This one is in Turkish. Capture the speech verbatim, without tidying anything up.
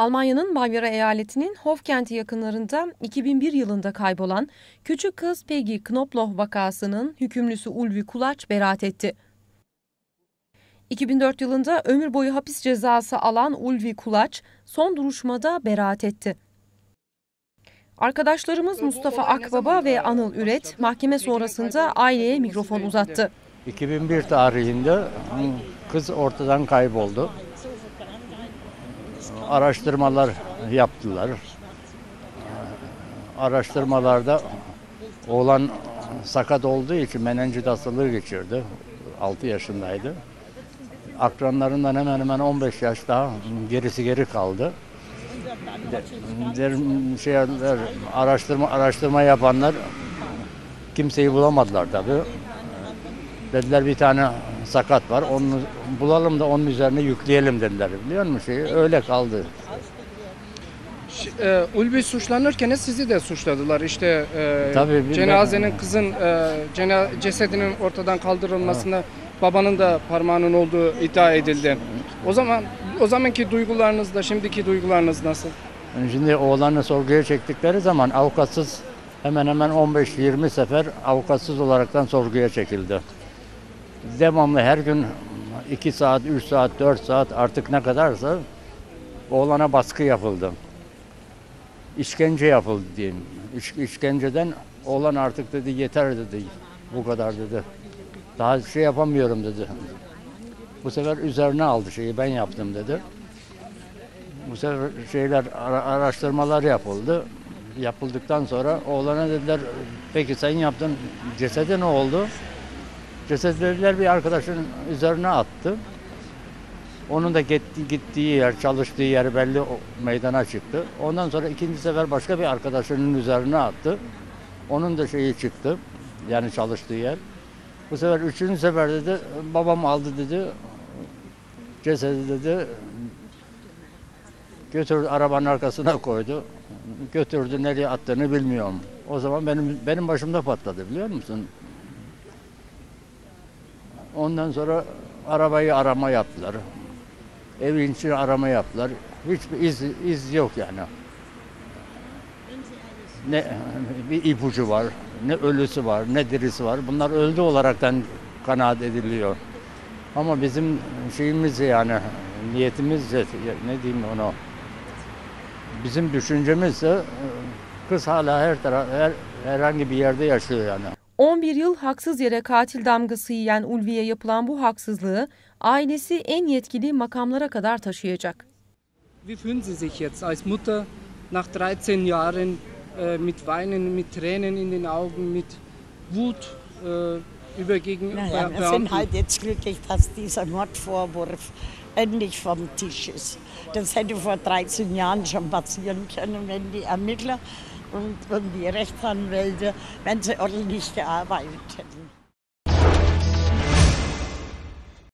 Almanya'nın Bavyera eyaletinin Hof kenti yakınlarında iki bin bir yılında kaybolan küçük kız Peggy Knobloch vakasının hükümlüsü Ulvi Kulaç beraat etti. iki bin dört yılında ömür boyu hapis cezası alan Ulvi Kulaç son duruşmada beraat etti. Arkadaşlarımız Mustafa Akbaba ve Anıl Üret mahkeme sonrasında aileye mikrofon uzattı. iki bin bir tarihinde kız ortadan kayboldu. Araştırmalar yaptılar. Araştırmalarda oğlan sakat olduğu için menenjit hastalığı geçirdi. altı yaşındaydı. Akranlarından hemen hemen on beş yaş daha gerisi geri kaldı. Der, şeyler, araştırma araştırma yapanlar kimseyi bulamadılar tabii. Dediler bir tane sakat var, onu bulalım da onun üzerine yükleyelim dediler. Biliyor musun şeyi? Öyle kaldı. E, Ulvi suçlanırken sizi de suçladılar. İşte e, Tabii, cenazenin ben... kızın e, cena, cesedinin ortadan kaldırılmasında ha. babanın da parmağının olduğu iddia edildi. O zaman o zamanki duygularınızla şimdiki duygularınız nasıl? Şimdi oğlanı sorguya çektikleri zaman avukatsız hemen hemen on beş yirmi sefer avukatsız olaraktan sorguya çekildi. Devamlı her gün iki saat, üç saat, dört saat artık ne kadarsa oğlana baskı yapıldı. İşkence yapıldı diyeyim. İş, işkenceden oğlan artık dedi yeter dedi. Bu kadar dedi. Daha şey yapamıyorum dedi. Bu sefer üzerine aldı şeyi, ben yaptım dedi. Bu sefer şeyler araştırmalar yapıldı. Yapıldıktan sonra oğlana dediler peki sen yaptın, cesedi ne oldu? Cesedi dediler bir arkadaşın üzerine attı. Onun da gitti, gittiği yer, çalıştığı yer belli meydana çıktı. Ondan sonra ikinci sefer başka bir arkadaşının üzerine attı. Onun da şeyi çıktı, yani çalıştığı yer. Bu sefer üçüncü sefer dedi, babam aldı dedi, cesedi dedi, götürdü arabanın arkasına koydu, götürdü nereye attığını bilmiyorum. O zaman benim benim başımda patladı biliyor musun? Ondan sonra arabayı arama yaptılar, evin içine arama yaptılar, hiçbir iz iz yok yani. Ne bir ipucu var, ne ölüsü var, ne dirisi var. Bunlar öldü olaraktan kanaat ediliyor. Ama bizim şeyimiz yani niyetimiz ne diyeyim ona? Bizim düşüncemizse kız hala her taraf her, herhangi bir yerde yaşıyor yani. on bir yıl haksız yere katil damgası yiyen Ulvi'ye yapılan bu haksızlığı ailesi en yetkili makamlara kadar taşıyacak. Wie fühlen Sie sich jetzt als Mutter nach dreizehn Jahren mit Weinen, mit Tränen in den Augen, mit Wut äh, über gegenüber naja, wir sind halt jetzt glücklich, dass dieser Mordvorwurf endlich vom Tisch ist. Das hätte vor dreizehn Jahren schon passieren können, wenn die Ermittler und, und die Rechtsanwälte, wenn sie ordentlich gearbeitet hätten.